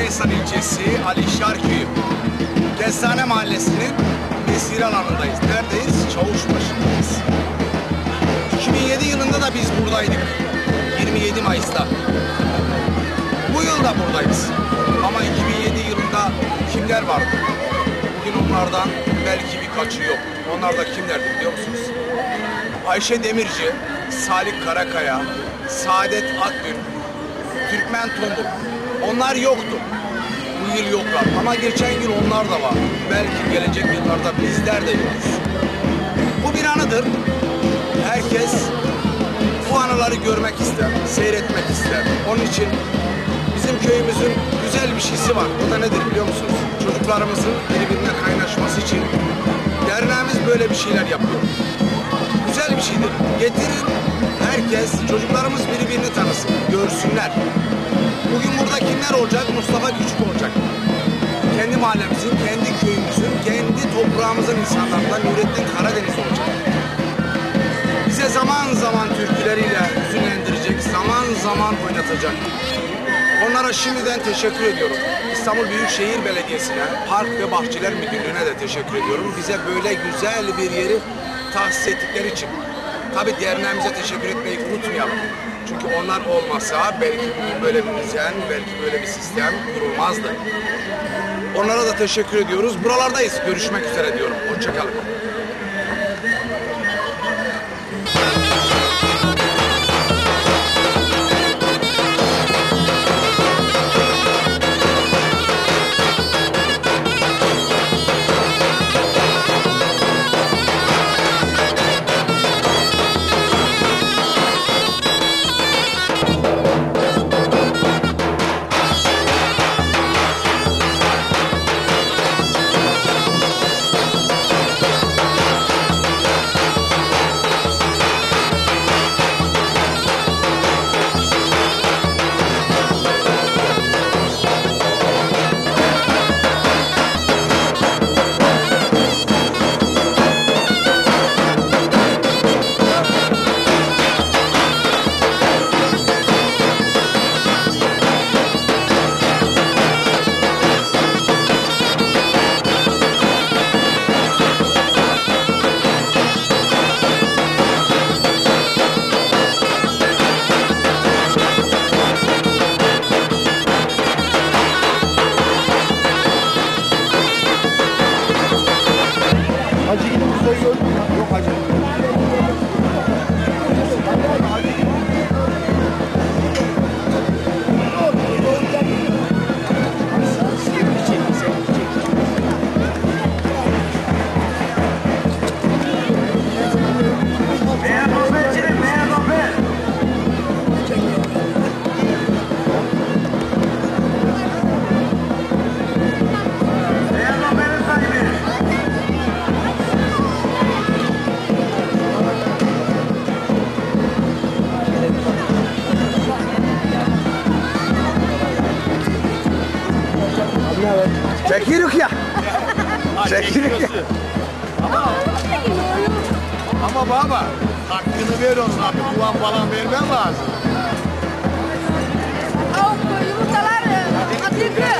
Karahisar ilçesi Alişar Köyü. Kestane Mahallesi'nin mesire alanındayız. Neredeyiz? Çavuşbaşı'ndayız. 2007 yılında da biz buradaydık. 27 Mayıs'ta. Bu yıl da buradayız. Ama 2007 yılında kimler vardı? Bugün onlardan belki birkaçı yok. Onlar da kimlerdi biliyor musunuz? Ayşe Demirci, Salih Karakaya, Saadet Akgün, Türkmen Tombul. Onlar yoktu. Bu yıl yoklar. Ama geçen yıl onlar da var. Belki gelecek yıllarda bizler de yokuz. Bu bir anıdır. Herkes bu anıları görmek ister, seyretmek ister. Onun için bizim köyümüzün güzel bir şeysi var. O da nedir biliyor musunuz? Çocuklarımızın birbirine kaynaşması için derneğimiz böyle bir şeyler yapıyor. Güzel bir şeydir. Getirin herkes, çocuklarımız birbirini tanısın, görsünler. Bugün burada kimler olacak? Mustafa Küçük olacak. Kendi mahallemizin, kendi köyümüzün, kendi toprağımızın insanlarından Nurettin Karadeniz olacak. Bize zaman zaman türküleriyle hüzünlendirecek, zaman zaman oynatacak. Onlara şimdiden teşekkür ediyorum. İstanbul Büyükşehir Belediyesi'ne, Park ve Bahçeler Müdürlüğü'ne de teşekkür ediyorum. Bize böyle güzel bir yeri tahsis ettikleri için. Tabii derneğimize teşekkür etmeyi unutmayalım. Çünkü onlar olmasa belki böyle bir düzen, belki böyle bir sistem kurulmazdı. Onlara da teşekkür ediyoruz. Buralardayız. Görüşmek üzere diyorum. Hoşça kalın. Çekiyoruz ya. Çekiyoruz ya. Ama baba hakkını ver ona, bir puan falan vermen lazım. Yumurtalar atıldı.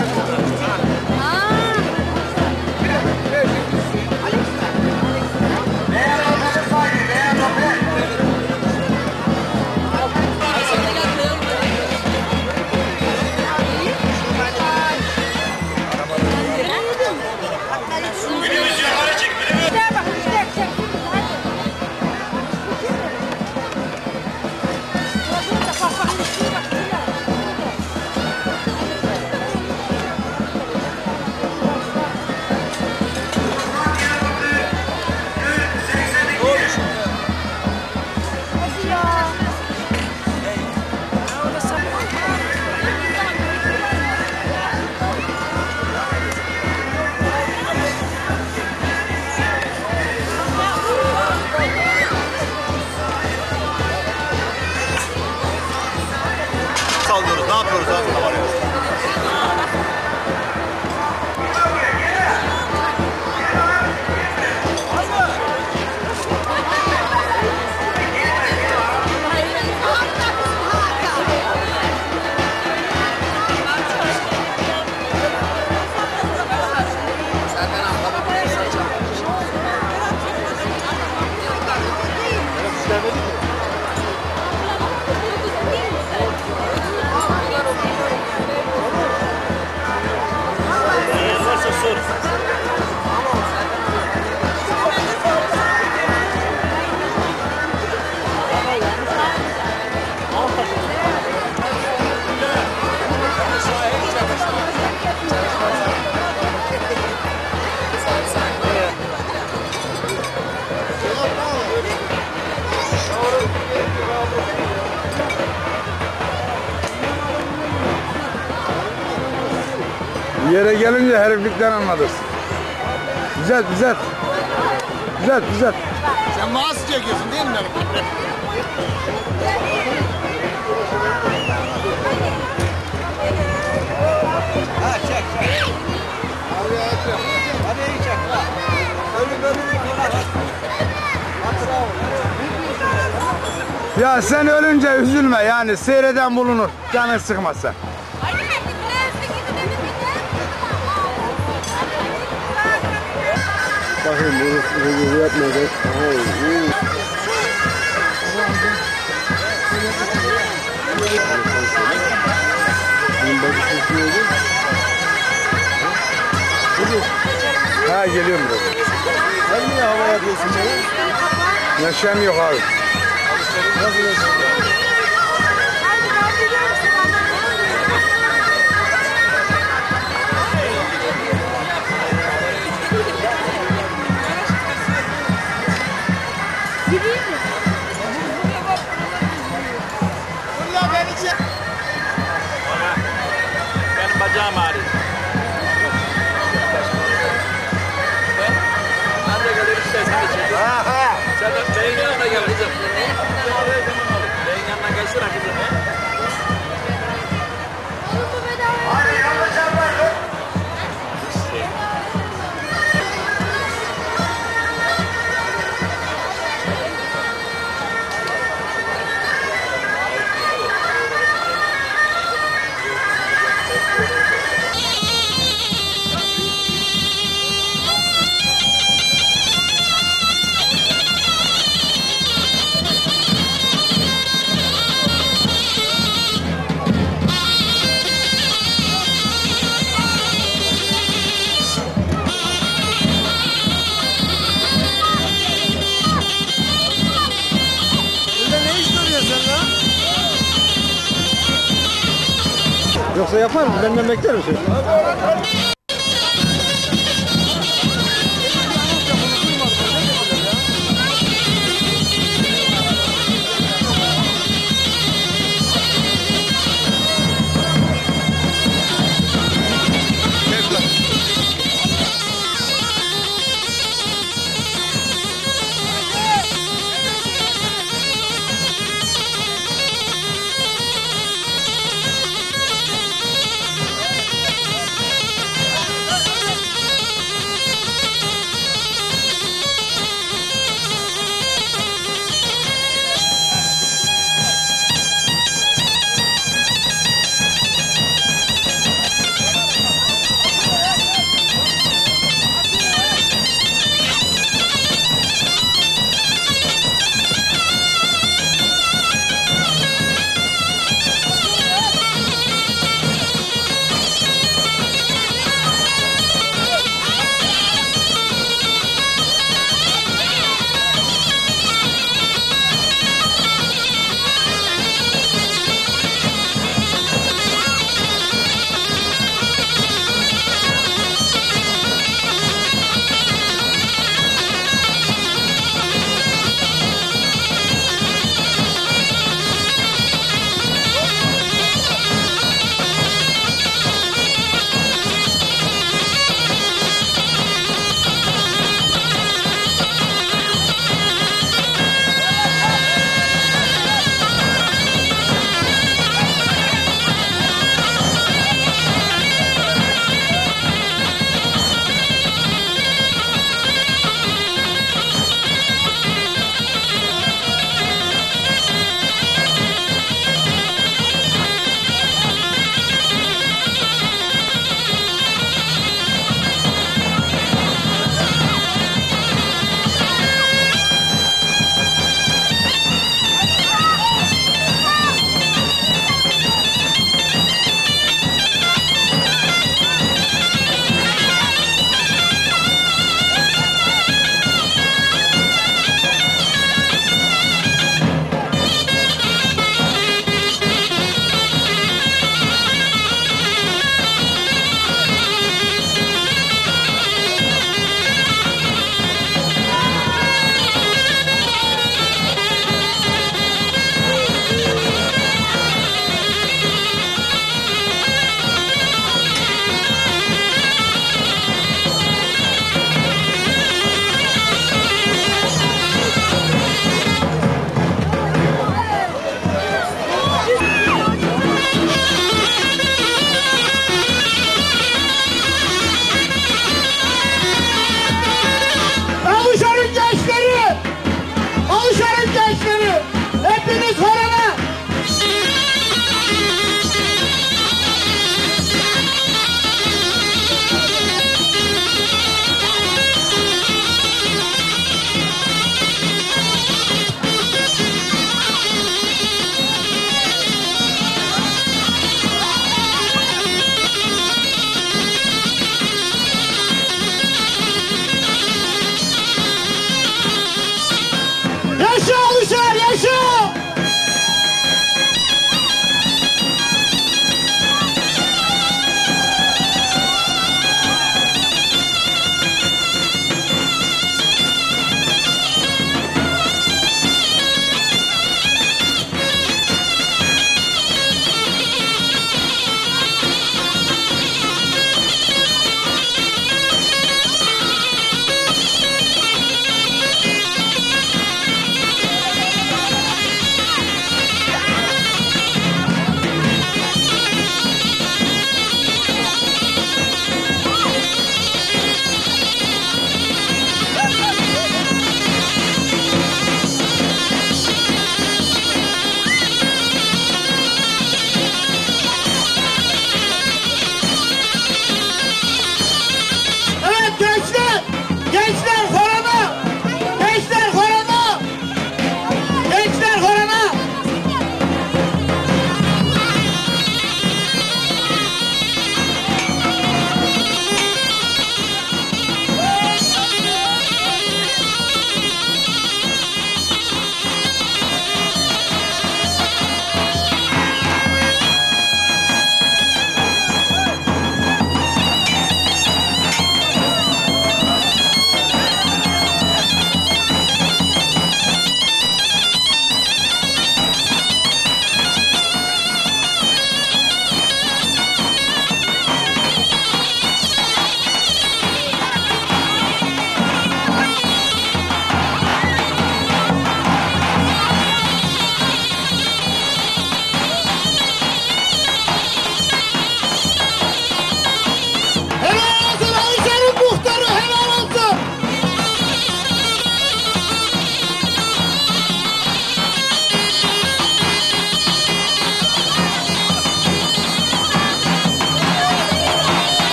Yere gelince heriflikten anladın. Güzel, güzel. Güzel, güzel. Sen maaş çekiyorsun değil mi benim? Ya sen ölünce üzülme yani seyreden bulunur. Canın sıkmasa. Bakın bunu yapmadık. Ha geliyorum burada. Sen niye hava yapıyorsun böyle? Neşem yok abi. Nasıl yaşıyorsun? Benim bacağım ağrıyor. Ben de gelir istersen de çekin. Sen de beyin yanına gel kızım. Beyin yanına gelsene kızım. Yoksa yapar mı? Benden bekler misin?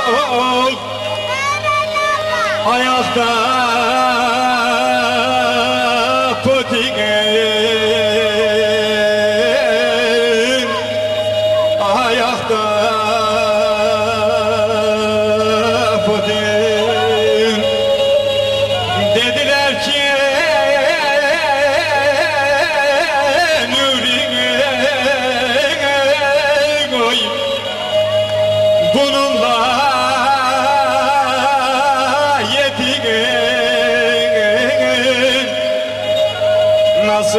ayakta putingen ayakta puting dediler ki nurine koy bununla nasıl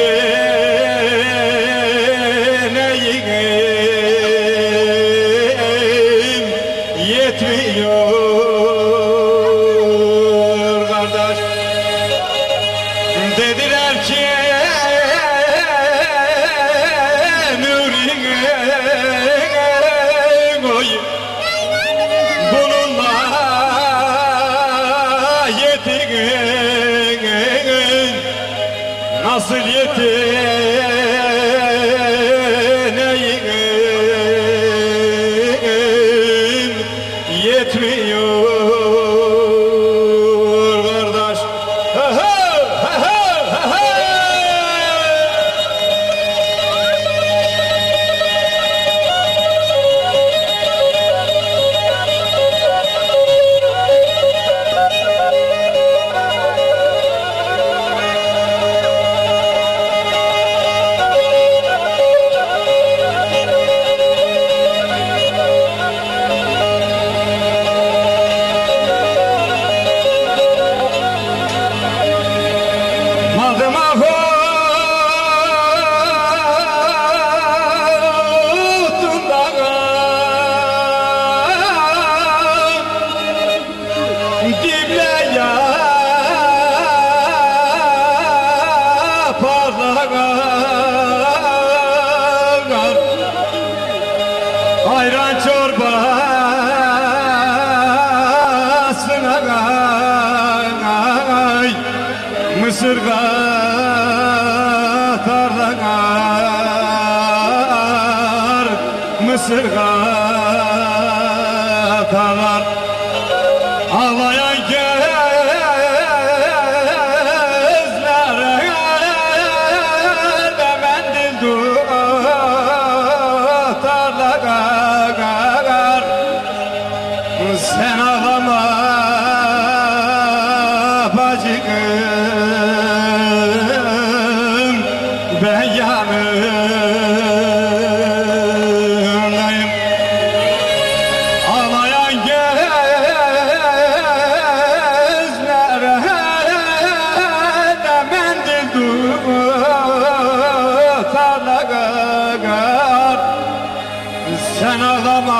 yeteneğim yetmiyor kardeş. Dediler ki nurine koy bununla yeteneğim nasıl yeteneğim yetmiyor kardeş. Ha ha ha ha ha. Ayran çorbasına kay, mısır katarlar, mısır katarlar. Ağlayan gözlere de mendil tutarlar. Sen ağlama bacım, ben yanındayım. Ağlayan gözlere de mendil tutarlar. Sen ağlama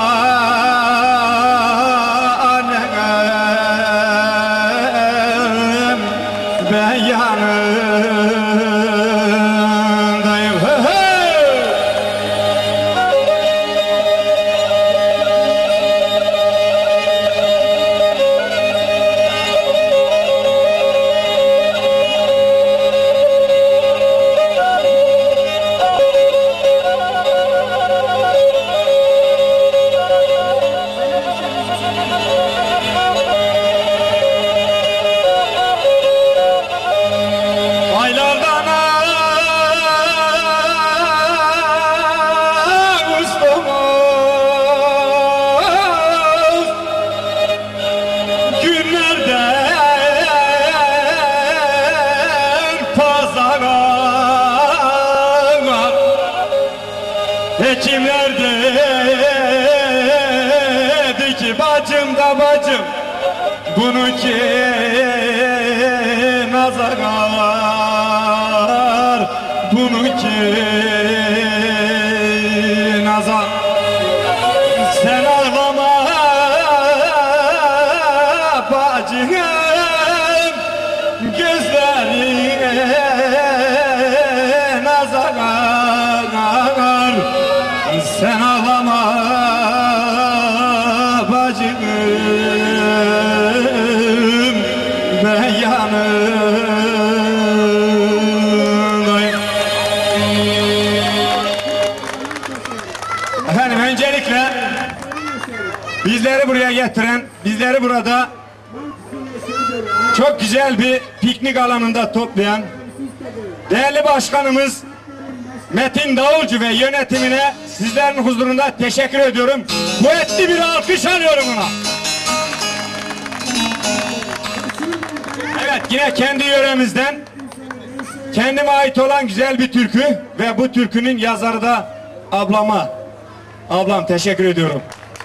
annem, ben yanındayım. Hey, hey! Aylardan Ağustos, günlerden pazara, hekimler dedi ki bacım da bacım, bununki nazar, bununki nazar. Sen ağlama bacım, gözlerine nazar. Sen ağlama bacım, ben yanındayım. Efendim öncelikle bizleri buraya getiren, bizleri burada çok güzel bir piknik alanında toplayan değerli başkanımız Metin Davulcu ve yönetimine sizlerin huzurunda teşekkür ediyorum. Kuvvetli bir alkış alıyorum ona. Evet, yine kendi yöremizden kendime ait olan güzel bir türkü ve bu türkünün yazarı da ablam teşekkür ediyorum.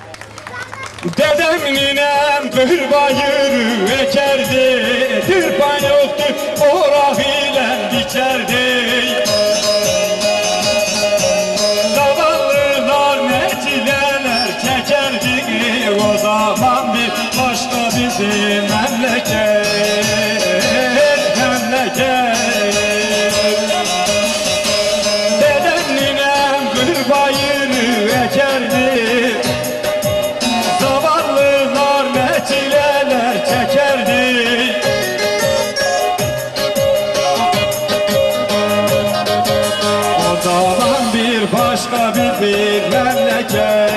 Dedem ninem kır bayırı ekerdi, tırpan yoktu orak ile biçerdi. Zavallılar netileler çekerdi, o zaman bir başka bizim memleket. Dedem ninem kır bayırı ekerdi, zavallılar ne çileler çekerdi. O zaman bir başka bir memleket.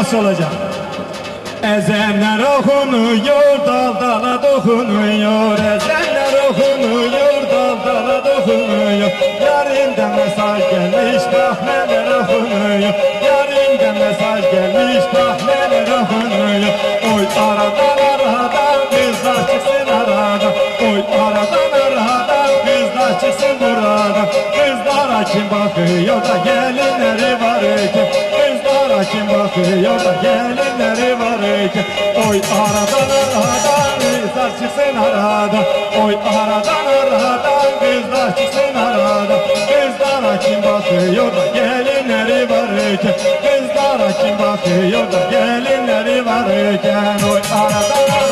nasıl olacak? Ezenler okunuyor, dal dala dokunuyor. Ezenler okunuyor, dal dala dokunuyor. Yarimden mesaj gelmiş, bak neler okunuyor. Yarimden mesaj gelmiş, bak neler okunuyor. Oy aradan aradan kızlar çıksın aradan. Oy aradan aradan kızlar çıksın buradan. Kızlara kim bakıyor da gelinleri var ki. Kızlara kim bakıyor da gelinleri var ki. Oy aradan aradan kızlar çıksın aradan. Oy aradan aradan kızlar çıksın aradan. Kızlara kim bakıyor da gelinleri var ki. Kızlara kim bakıyor da gelinleri var ki. Oy aradan aradan